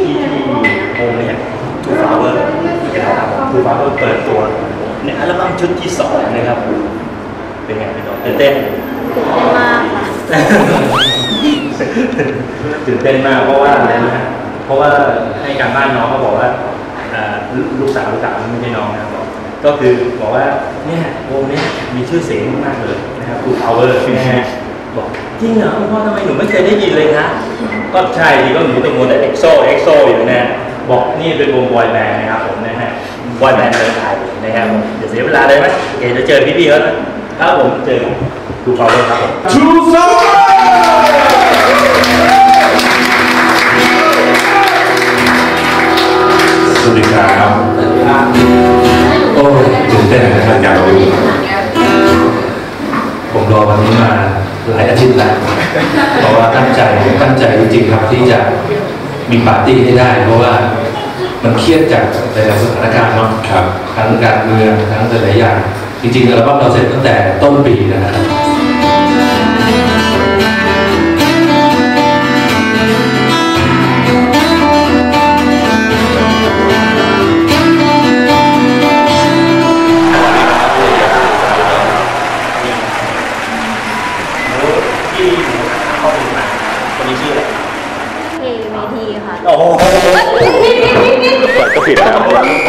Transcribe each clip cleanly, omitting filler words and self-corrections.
โฮมเนี่ยทูฟลาเวอร์นะครับทูฟลาเวอร์เปิดตัวในอัลบั้มชุดที่2นะครับเป็นไงพี่น้องตื่นเต้นมากตื่นเต้นมากเพราะว่าอะไรนะเพราะว่าให้การบ้านน้องเขาบอกว่าลูกสาวไม่ใช่น้องนะครับก็คือบอกว่าเนี่ยวงนี้มีชื่อเสียงมากเลยนะครับทูฟลาเวอร์นะฮะบอกจริงเหรอพ่อทำไมหนูไม่เคยได้ยินเลยนะก็ใช่ดีก็หนูต้องมัวแต่เอ็กโซอยู่นะบอกนี่เป็นวงบอยแบนด์นะครับผมนะฮะบอยแบนด์เมืองไทยนะครับเดี๋ยวเสียเวลาเลยไหมเดี๋ยวเจอพี่ๆเขาครับผมเจอทูฟลาเวอร์ครับผมทูฟลาเวอร์สวัสดีครับโอ้ตื่นเต้นนะครับอยากรู้ผมรอวันนี้มาหลายอาทิตย์แล้วเพราะว่าตั้งใจจริงๆครับที่จะมีปาร์ตี้ให้ได้เพราะว่ามันเครียดจากหลายๆสถานการณ์เนาะครับทั้งการเมืองทั้งหลายๆอย่างจริงๆอัลบั้มเราเสร็จตั้งแต่ต้นปีนะครับโอ้โหก็ผิดแล้ว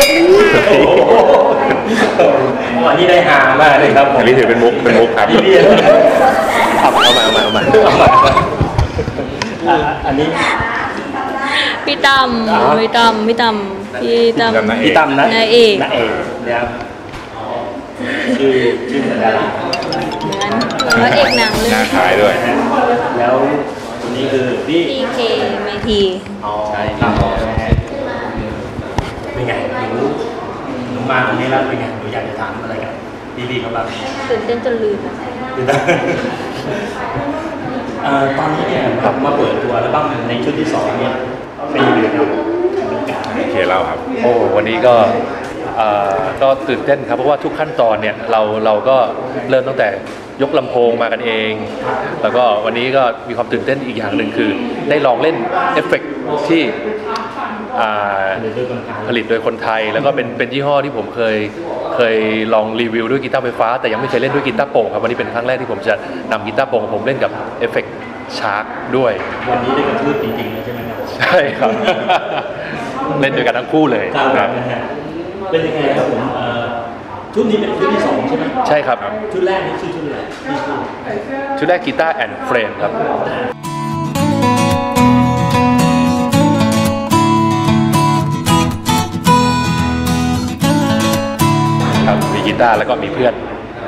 วันนี้ได้หามากเลยครับอันนี้ถือเป็นมุกครับเอามาอันนี้พี่ตั้มนะเอกนะครับชื่อดาราเหมือนเอกหนังเลยหน้าขายด้วยแล้วคนนี้คือพี่เคเมทีใช่ครับเป็นไงหนูมาตรงนี้แล้วเป็นไงหนูอยากจะถามอะไรกันพี่เขาบ้างตื่นเต้นจนลืมตอนนี้เนี่ยมาเปิดตัวแล้วบ้างในชุดที่2เนี่ยเป็นยังไงครับเคเล่าครับโอ้วันนี้ก็ตื่นเต้นครับเพราะว่าทุกขั้นตอนเนี่ยเราก็เริ่มตั้งแต่ยกลำโพงมากันเองแล้วก็วันนี้ก็มีความตื่นเต้นอีกอย่างหนึ่งคือได้ลองเล่นเอฟเฟกต์ที่ผลิตโดยคนไทยแล้วก็เป็นยี่ห้อที่ผมเคยลองรีวิวด้วยกีตาร์ไฟฟ้าแต่ยังไม่เคยเล่นด้วยกีตาร์โปร่งครับวันนี้เป็นครั้งแรกที่ผมจะนำกีตาร์โปร่งผมเล่นกับเอฟเฟกต์ชาร์กด้วยวันนี้ได้กระทืบจริงๆเลยใช่ไหมครับใช่ครับเล่นด้วยกันทั้งคู่เลยครับเป็นยังไงครับผมชุดนี้เป็นชุดที่2ใช่ไหมใช่ครับชุดแรกนี่ชื่อชุดอะไรชุดแรกกีตาร์แอนด์เฟรนครับมีกีตาร์แล้วก็มีเพื่อน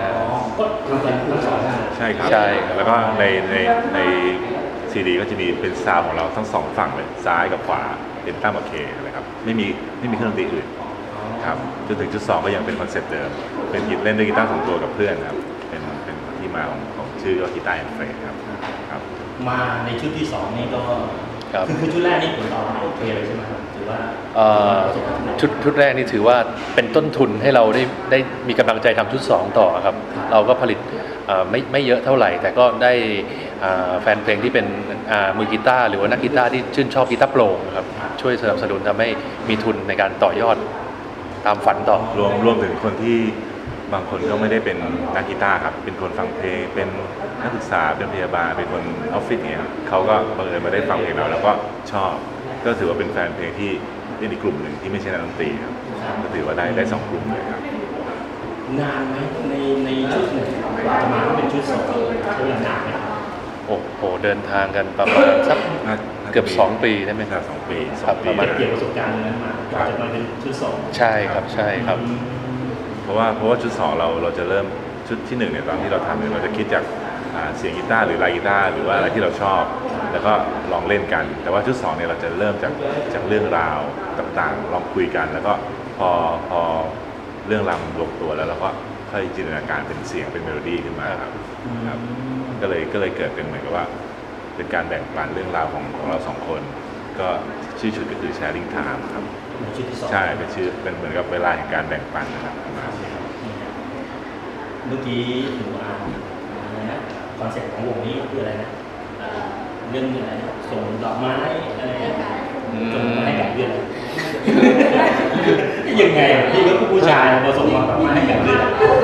ใช่ครับใช่แล้วก็ในซีดีก็จะมีเป็นซาวของเราทั้ง2ฝั่งเลยซ้ายกับขวาเป็นตั้งกับเคนะครับไม่มีเครื่องดนตรีอื่นครับจนถึงชุด2ก็ยังเป็นคอนเซ็ปต์เดิมเป็นเล่นด้วยกีตาร์2ตัวกับเพื่อนครับเป็นที่มาของชื่อว่ากีตาร์แอนด์เฟรนครับมาในชุดที่2นี่ก็คือชุดแรกนี่ผลตอบรับโอเคเลยใช่ไหมครับถือว่าชุดแรกนี่ถือว่าเป็นต้นทุนให้เราได้มีกำลังใจทำชุด2ต่อครับเราก็ผลิตไม่เยอะเท่าไหร่แต่ก็ได้แฟนเพลงที่เป็นมือกีตาร์หรือว่านักกีตาร์ที่ชื่นชอบกีตาร์โปร่งครับช่วยสนับสนุนทำให้มีทุนในการต่อยอดตามฝันต่อรวมถึงคนที่บางคนก็ไม่ได้เป็นนักกีตาร์ครับเป็นคนฟังเพลงเป็นนักศึกษาเป็นพยาบาลเป็นคนออฟฟิศเนี่ยเขาก็บังเอิญมาได้ฟังเพลงเราแล้วก็ชอบก็ถือว่าเป็นแฟนเพลงที่เป็นอีกกลุ่มหนึ่งที่ไม่ใช่นักดนตรีครับก็ถือว่าได้2กลุ่มเลยครับนานไหมในชุดหนึ่งประมาณเป็นชุด2ใช้เวลานานไหมโอ้โหเดินทางกันประมาณสักเกือบ2 ปีได้ไหมครับ2 ปีประมาณเกี่ยวกับประสบการณ์นั้นมาจะมาเป็นชุด2 ใช่ครับเพราะว่าชุด2เราจะเริ่มชุดที่1เนี่ยตอนที่เราทำเนี่ยเราจะคิดจากเสียงกีตาร์หรือลายกีตาร์หรือว่าอะไรที่เราชอบแล้วก็ลองเล่นกันแต่ว่าชุด2เนี่ยเราจะเริ่มจากเรื่องราวต่างๆลองคุยกันแล้วก็พอเรื่องราวลงตัวแล้วเราก็ค่อยจินตนาการเป็นเสียงเป็นเมโลดี้ขึ้นมาครับก็เลยเกิดเป็นเหมือนกับว่าเป็นการแบ่งปันเรื่องราวของเรา2คนก็ชื่อชุดก็คือ Sharing Time ครับใช่เป็นชื่อเป็นเหมือนกับเวลาแห่งการแบ่งปันนะครับเมื่อกี้หนูอ่านคอนเซ็ปต์ของวงนี้คืออะไรนะเรื่องอะไรส่งดอกไม้อะไรส่งให้กับชายผสมมาแบบมาให้กันเลย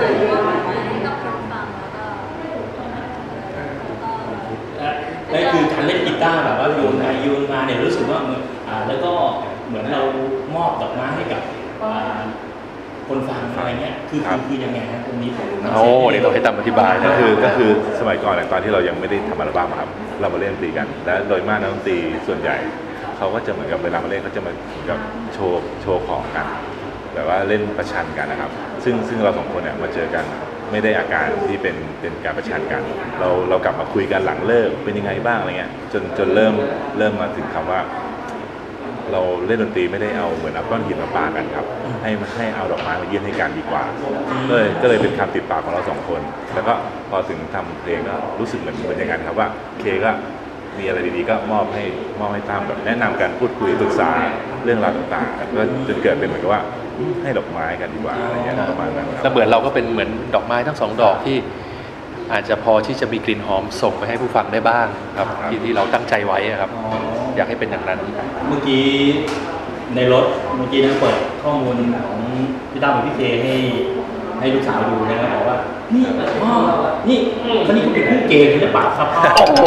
นั่นคือการเล่นกีตาร์แบบว่าโยนไปโยนมาเนี่ยรู้สึกว่าแล้วก็เหมือนเรามอบดอกไม้ให้กับคนฟังอะไรเงี้ยคือยังไงฮะตรงนี้ผมโอ้เดี๋ยวต้องให้ตั้มอธิบายนะก็คือสมัยก่อนตอนที่เรายังไม่ได้ทำอัลบั้มครับเรามาเล่นดนตรีกันและโดยมากนักดนตรีส่วนใหญ่เขาก็จะเหมือนกับเวลามาเล่นเขาจะมากับโชว์ของกันแบบว่าเล่นประชันกันนะครับซึ่งเราสองคนเนี่ยมาเจอกันไม่ได้อาการที่เป็นการประชันกันเรากลับมาคุยกันหลังเลิกเป็นยังไงบ้างอะไรเงี้ยจนเริ่มมาถึงคำว่าเราเล่นดนตรีไม่ได้เอาเหมือนเอาก้อนหินมาปากันครับให้เอาดอกไม้มายื่นให้กันดีกว่าก็เลยเป็นคำติดปากของเราสองคนแล้วก็พอถึงทำเพลงก็รู้สึกเหมือนอย่างนั้นครับว่าเคก็มีอะไรดีๆก็มอบให้ตั้มแบบแนะนำกันพูดคุยปรึกษาเรื่องราวต่างๆก็จนเกิดเป็นเหมือนกับว่าให้ดอกไม้กันดีกว่าอะไรอย่างเงี้ยประมาณนั้นครับแล้วเหมือนเราก็เป็นเหมือนดอกไม้ทั้งสองดอกที่อาจจะพอที่จะมีกลิ่นหอมส่งไปให้ผู้ฟังได้บ้างครับที่เราตั้งใจไว้ครับอยากให้เป็นอย่างนั้นเมื่อกี้ในรถเมื่อกี้ได้เปิดข้อมูลของพี่ตั้มกับพี่เคให้ลูกสาวดูนะครับบอกว่านี่พ่อนี่คนนี้เขาเป็นผู้เกย์หรือเปล่าครับโอ้โห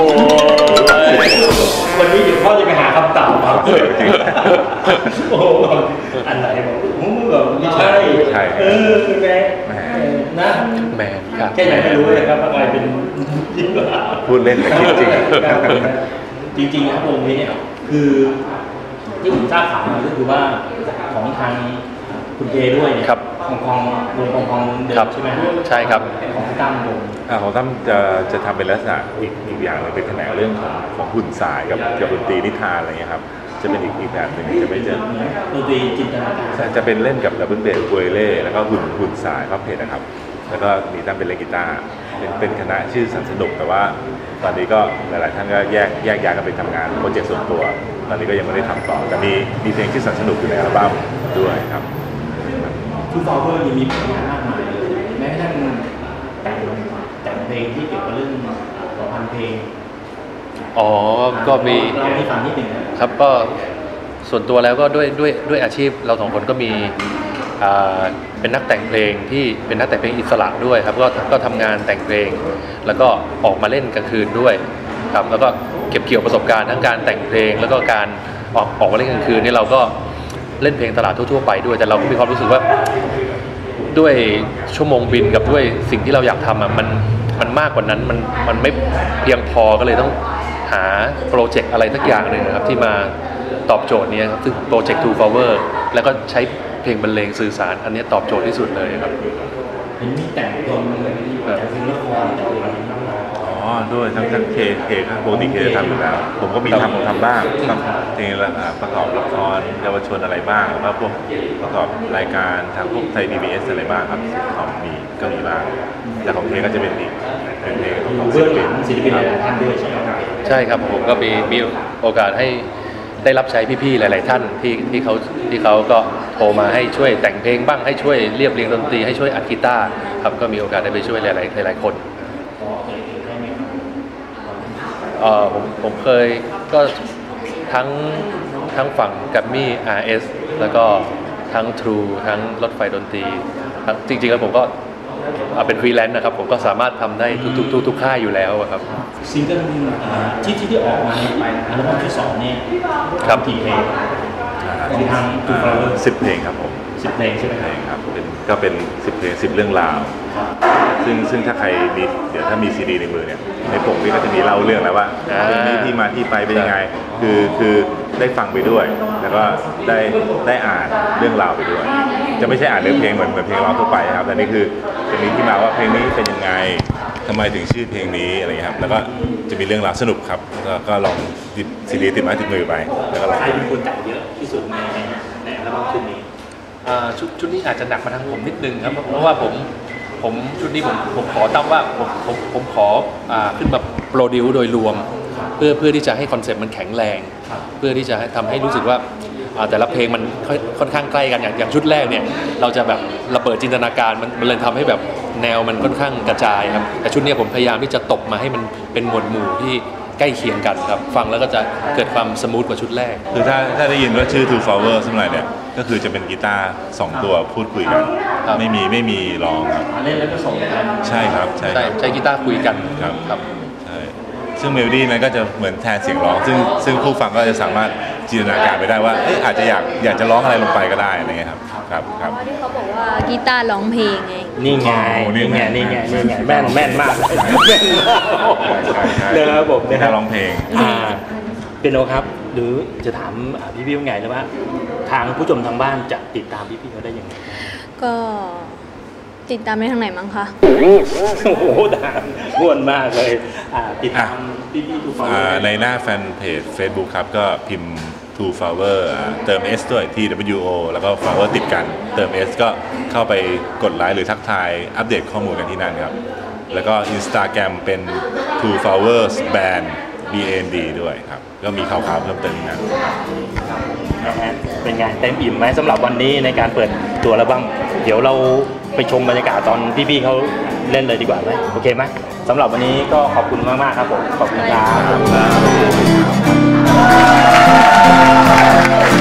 วันนี้เดี๋ยวพ่อจะไปหาคำตอบมาโอ้โหอันไหนบอกแบบไม่ใช่คือไงนะแมนครับแค่ไหนไม่รู้เลยครับว่าใครเป็นยิ่งกว่าพูดเล่นแต่คิดจริงจริงๆครับวงนี้เนี่ยคือที่ผมทราบข่าวมาก็คือว่าของทางคุณเจด้วยเนี่ยของวงของเดิมใช่ไหมใช่ครับของตั้มวงของตั้มจะทำเป็นลักษณะอีกอย่างนึงเป็นแขนงเรื่องของหุ่นสายกับดนตรีนิทานอะไรเงี้ยครับจะเป็นอีกแบบหนึ่งจะไม่เจอดนตรีจินตนาการจะเป็นเล่นกับดับเบิลเบสอุเล่แล้วก็หุ่นสายพับเพจนะครับแล้วก็มีตั้มเป็นเล่นกีตาร์เป็นคณะชื่อสันสนุกแต่ว่าตอนนี้ก็หลายๆท่านก็แยกย้ายกันไปทำงานโปรเจกต์ส่วนตัวตอนนี้ก็ยังไม่ได้ทำต่อแต่มีเพลงชื่อสันสนุกอยู่ในอัลบั้มด้วยครับทูฟอร์เวอร์ยังมีผลงานมากมายแม้กระทั่งแต่งเพลงที่เกี่ยวกับเรื่องประพันธ์เพลงก็มีเราให้ฟังนิดหนึ่งครับก็ส่วนตัวแล้วก็ด้วยอาชีพเราสองคนก็มีเป็นนักแต่งเพลงที่เป็นนักแต่งเพลงอิสระด้วยครับก็ทำงานแต่งเพลงแล้วก็ออกมาเล่นกลางคืนด้วยครับแล้วก็เก็บเกี่ยวประสบการณ์ทั้งการแต่งเพลงแล้วก็การออกมาเล่นกลางคืนนี่เราก็เล่นเพลงตลาดทั่วๆไปด้วยแต่เราก็มีความรู้สึกว่าด้วยชั่วโมงบินกับด้วยสิ่งที่เราอยากทำมันมากกว่านั้นมันไม่เพียงพอก็เลยต้องหาโปรเจกต์อะไรสักอย่างหนึ่งนะครับที่มาตอบโจทย์นี้ครับซึ่งโปรเจกต์ Two Flower แล้วก็ใช้เพลงบรรเลงสื่อสารอันนี้ตอบโจทย์ที่สุดเลยครับเห็นมีแต่งเพลงละครด้วยทั้งเคปกติเคทำอยู่แล้วผมก็มีทำบ้างเพลงประกอบละครเยาวชนอะไรบ้างแล้วก็พวกประกอบรายการทางพวกไทย PBS อะไรบ้างครับของก็มีบ้างแต่ของเคก็จะเป็นเพลงของศิลปินหลายท่านด้วยใช่ไหมครับใช่ครับผมก็มีโอกาสให้ได้รับใช้พี่ๆหลายๆท่านที่เขาก็โทรมาให้ช่วยแต่งเพลงบ้างให้ช่วยเรียบเรียงดนตรีให้ช่วยอัดกีตาร์ครับก็มีโอกาสได้ไปช่วยหลายคนผมเคยก็ทั้งฝั่งกัมมี่ RS แล้วก็ทั้ง True ทั้งรถไฟดนตรีจริงๆแล้วผมก็เป็นฟรีแลนซ์นะครับผมก็สามารถทำได้ทุกค่ายอยู่แล้วครับซิงเกิลที่ออกมาในอัลบั้มที่2เนี่ยครับกี่เพลงของทางTwo Flower 10 เพลงครับผม 10 เพลงใช่ไหมครับก็เป็น10 เพลง10 เรื่องราวซึ่งถ้าใครมีเดี๋ยวถ้ามีซีดีในมือเนี่ยในปกนี่ก็จะมีเล่าเรื่องแล้วว่าเพลงนี้ที่มาที่ไปเป็นยังไงคือได้ฟังไปด้วยแล้วก็ได้อ่านเรื่องราวไปด้วยจะไม่ใช่อ่านเนื้อเพลงเหมือนเพลงร้องทั่วไปครับแต่นี่คือจะมีที่มาว่าเพลงนี้เป็นยังไงทำไมถึงชื่อเพลงนี้อะไรเงี้ยครับแล้วก็จะมีเรื่องราวสนุกครับก็ลองซีดีติดไม้ติดมือไปแล้วก็ลองใครเป็นคนแต่งเยอะที่สุดในอัลบั้มชุดนี้ชุดนี้อาจจะหนักมาทางผมนิดนึงครับเพราะว่าผมชุดนี้ผมขอตั้งว่าผมขอขึ้นมาโปรดิวโดยรวมเพื่อที่จะให้คอนเซ็ปต์มันแข็งแรงเพื่อที่จะทำให้รู้สึกว่าแต่ละเพลงมันค่อนข้างใกล้กันอย่างชุดแรกเนี่ยเราจะแบบระเบิดจินตนาการมันเลยทำให้แบบแนวมันค่อนข้างกระจายครับแต่ชุดนี้ผมพยายามที่จะตบมาให้มันเป็นหมวดหมู่ที่ใกล้เคียงกันครับฟังแล้วก็จะเกิดความสมูทกว่าชุดแรกคือถ้าได้ยินว่าชื่อ Two Flower สมัยเนี่ยก็คือจะเป็นกีตาร์2ตัวพูดคุยกันครับไม่มีร้องครับเล่นแล้วก็ส่งกันใช่ครับใช่ครับใช้กีตาร์คุยกันครับครับใช่ซึ่งเมโลดี้นั้นก็จะเหมือนแทนเสียงร้อง ซึ่งผู้ฟังก็จะสามารถจินตนาการไปได้ว่าอาจจะอยากจะร้องอะไรลงไปก็ได้อะไรเงี้ยครับครับครับที่เขาบอกว่ากีตาร์ร้องเพลงไงนี่ไงโอ้นี่นี่ไงไงแม่นมากเลยแม่นมากใช่นะครับผมกีนะคตารับร์ร้องเพลงเปียโนครับหรือจะถามพี่ว่าไงนะว่าทางผู้ชมทางบ้านจะติดตามพี่เขาได้ยังไงก็ติดตามได้ทางไหนมั้งคะโอ้โหด่าม่วนมากเลยติดตามพี่ทุกคนในหน้าแฟนเพจ Facebook ครับก็พิมพ์ Two Flower เติม S ด้วย TWO แล้วก็ Flower ติดกันเติม S ก็เข้าไปกดไลค์หรือทักทายอัปเดตข้อมูลกันที่นั่นครับ แล้วก็ Instagram เป็น Two Flowers Band BND ด้วยครับ ก็มีข่าวๆเพิ่มเติมที่นั่นนะฮะเป็นไงเต็มอิ่มไหมสำหรับวันนี้ในการเปิดตัวแล้วบ้างเดี๋ยวเราไปชมบรรยากาศตอนพี่ๆเขาเล่นเลยดีกว่าไหมโอเคไหมสำหรับวันนี้ก็ขอบคุณมากๆครับผมขอบคุณครับ